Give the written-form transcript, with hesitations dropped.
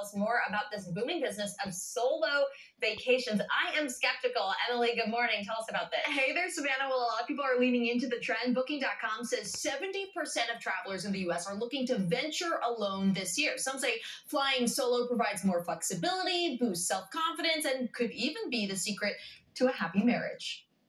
us more about this booming business of solo vacations. I am skeptical. Emilie, good morning. Tell us about this. Hey there, Savannah. Well, a lot of people are leaning into the trend. Booking.com says 70% of travelers in the U.S. are looking to venture alone this year. Some say flying solo provides more flexibility, boosts self-confidence, and could even be the secret to a happy marriage.